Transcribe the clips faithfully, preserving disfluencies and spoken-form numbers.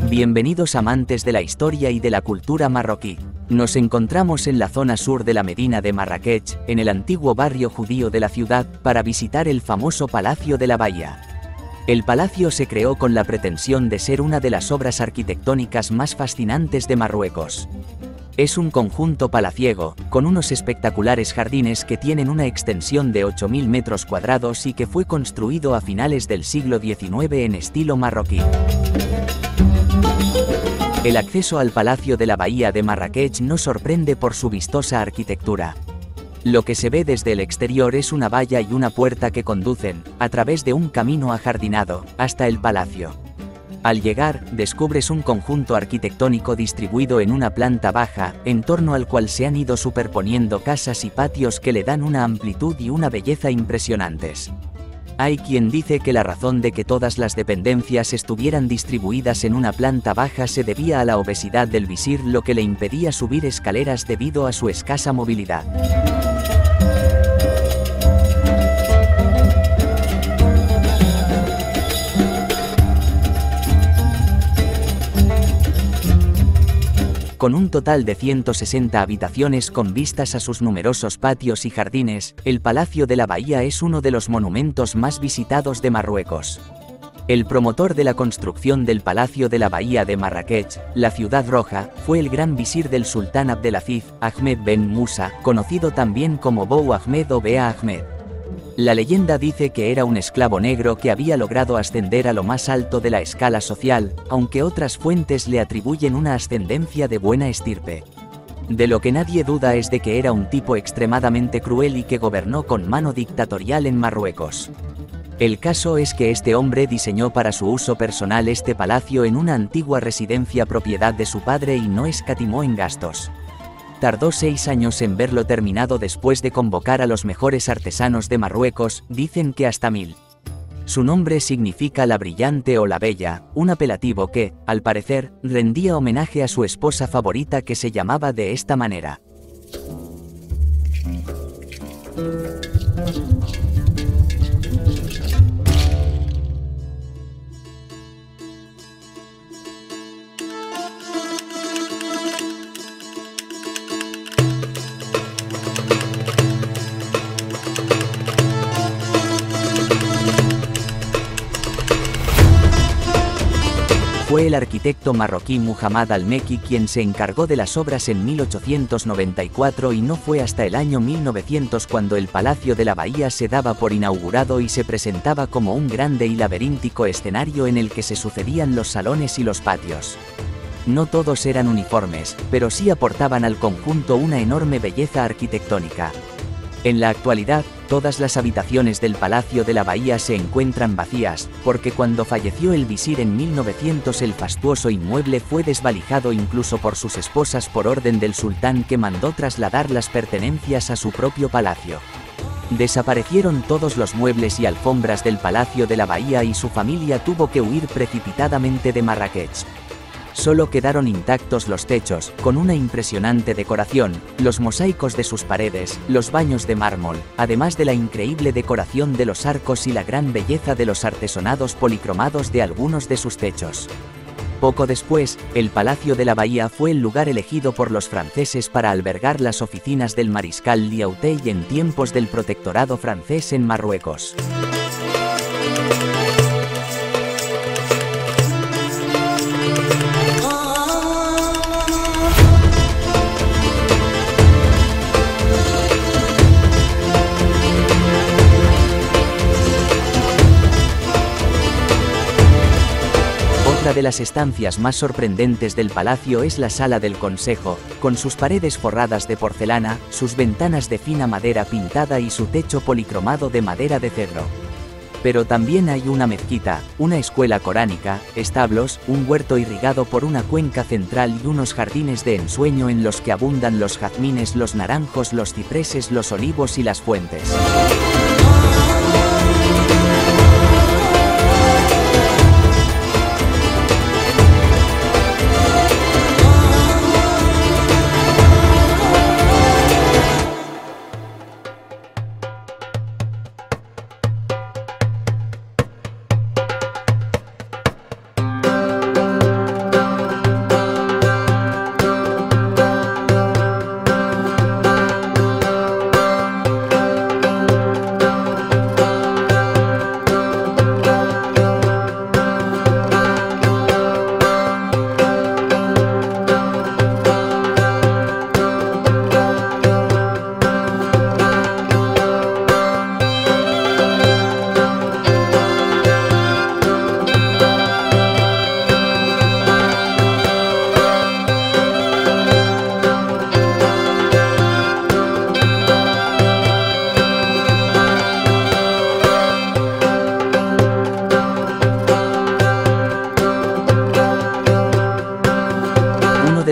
Bienvenidos amantes de la historia y de la cultura marroquí. Nos encontramos en la zona sur de la Medina de Marrakech, en el antiguo barrio judío de la ciudad, para visitar el famoso Palacio de la Bahía. El palacio se creó con la pretensión de ser una de las obras arquitectónicas más fascinantes de Marruecos. Es un conjunto palaciego, con unos espectaculares jardines que tienen una extensión de ocho mil metros cuadrados y que fue construido a finales del siglo diecinueve en estilo marroquí. El acceso al Palacio de la Bahía de Marrakech no sorprende por su vistosa arquitectura. Lo que se ve desde el exterior es una valla y una puerta que conducen, a través de un camino ajardinado, hasta el palacio. Al llegar, descubres un conjunto arquitectónico distribuido en una planta baja, en torno al cual se han ido superponiendo casas y patios que le dan una amplitud y una belleza impresionantes. Hay quien dice que la razón de que todas las dependencias estuvieran distribuidas en una planta baja se debía a la obesidad del visir, lo que le impedía subir escaleras debido a su escasa movilidad. Con un total de ciento sesenta habitaciones con vistas a sus numerosos patios y jardines, el Palacio de la Bahía es uno de los monumentos más visitados de Marruecos. El promotor de la construcción del Palacio de la Bahía de Marrakech, la Ciudad Roja, fue el gran visir del sultán Abdelaziz, Ahmed Ben Musa, conocido también como Bou Ahmed o Bea Ahmed. La leyenda dice que era un esclavo negro que había logrado ascender a lo más alto de la escala social, aunque otras fuentes le atribuyen una ascendencia de buena estirpe. De lo que nadie duda es de que era un tipo extremadamente cruel y que gobernó con mano dictatorial en Marruecos. El caso es que este hombre diseñó para su uso personal este palacio en una antigua residencia propiedad de su padre y no escatimó en gastos. Tardó seis años en verlo terminado después de convocar a los mejores artesanos de Marruecos, dicen que hasta mil. Su nombre significa la brillante o la bella, un apelativo que, al parecer, rendía homenaje a su esposa favorita que se llamaba de esta manera. Fue el arquitecto marroquí Muhammad al-Mekki quien se encargó de las obras en mil ochocientos noventa y cuatro y no fue hasta el año mil novecientos cuando el Palacio de la Bahía se daba por inaugurado y se presentaba como un grande y laberíntico escenario en el que se sucedían los salones y los patios. No todos eran uniformes, pero sí aportaban al conjunto una enorme belleza arquitectónica. En la actualidad, todas las habitaciones del Palacio de la Bahía se encuentran vacías, porque cuando falleció el visir en mil novecientos el fastuoso inmueble fue desvalijado incluso por sus esposas por orden del sultán que mandó trasladar las pertenencias a su propio palacio. Desaparecieron todos los muebles y alfombras del Palacio de la Bahía y su familia tuvo que huir precipitadamente de Marrakech. Solo quedaron intactos los techos, con una impresionante decoración, los mosaicos de sus paredes, los baños de mármol, además de la increíble decoración de los arcos y la gran belleza de los artesonados policromados de algunos de sus techos. Poco después, el Palacio de la Bahía fue el lugar elegido por los franceses para albergar las oficinas del mariscal Lyautey en tiempos del protectorado francés en Marruecos. Otra de las estancias más sorprendentes del palacio es la Sala del Consejo, con sus paredes forradas de porcelana, sus ventanas de fina madera pintada y su techo policromado de madera de cedro. Pero también hay una mezquita, una escuela coránica, establos, un huerto irrigado por una cuenca central y unos jardines de ensueño en los que abundan los jazmines, los naranjos, los cipreses, los olivos y las fuentes.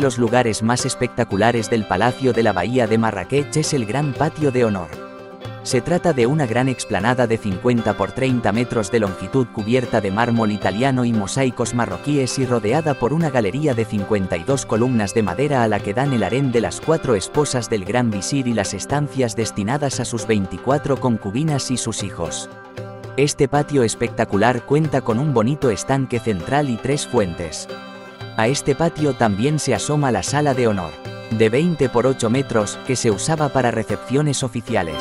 los lugares más espectaculares del Palacio de la Bahía de Marrakech es el Gran Patio de Honor. Se trata de una gran explanada de cincuenta por treinta metros de longitud cubierta de mármol italiano y mosaicos marroquíes y rodeada por una galería de cincuenta y dos columnas de madera a la que dan el harén de las cuatro esposas del gran visir y las estancias destinadas a sus veinticuatro concubinas y sus hijos. Este patio espectacular cuenta con un bonito estanque central y tres fuentes. A este patio también se asoma la sala de honor, de veinte por ocho metros, que se usaba para recepciones oficiales.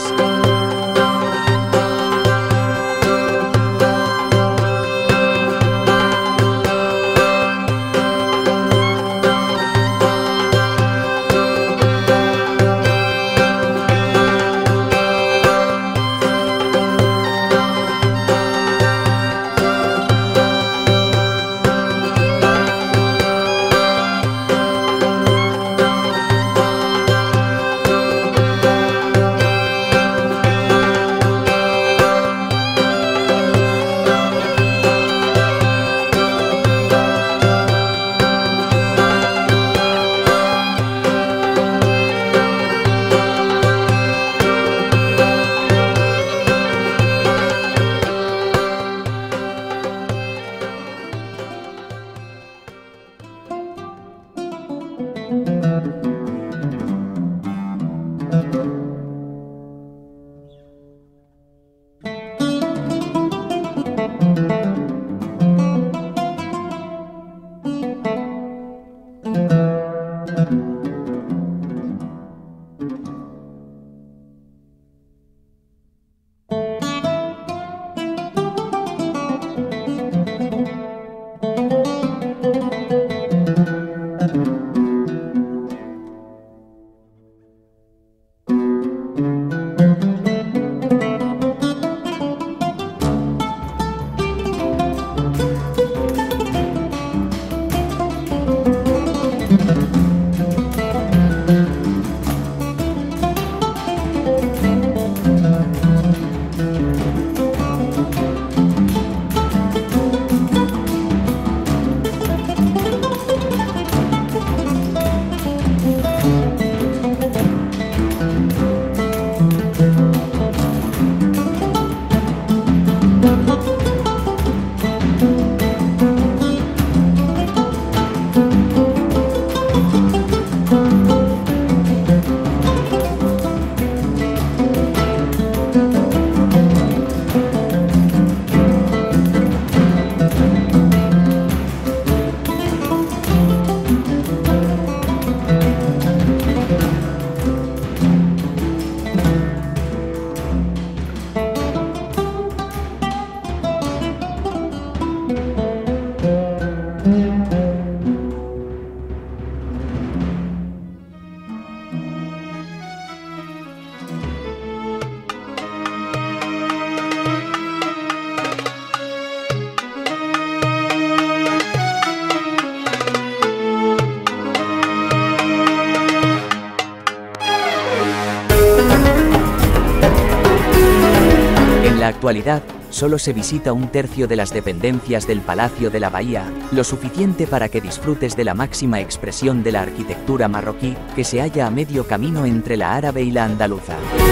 En la actualidad, solo se visita un tercio de las dependencias del Palacio de la Bahía, lo suficiente para que disfrutes de la máxima expresión de la arquitectura marroquí, que se halla a medio camino entre la árabe y la andaluza.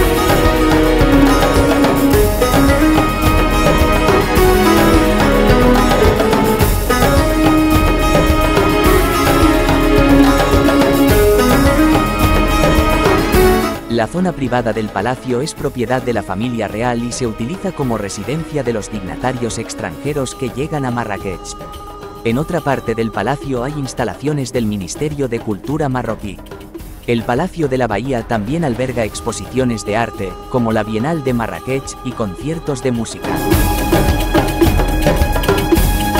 La zona privada del palacio es propiedad de la familia real y se utiliza como residencia de los dignatarios extranjeros que llegan a Marrakech. En otra parte del palacio hay instalaciones del Ministerio de Cultura marroquí. El Palacio de la Bahía también alberga exposiciones de arte, como la Bienal de Marrakech, y conciertos de música.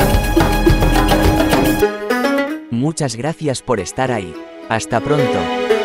Muchas gracias por estar ahí. Hasta pronto.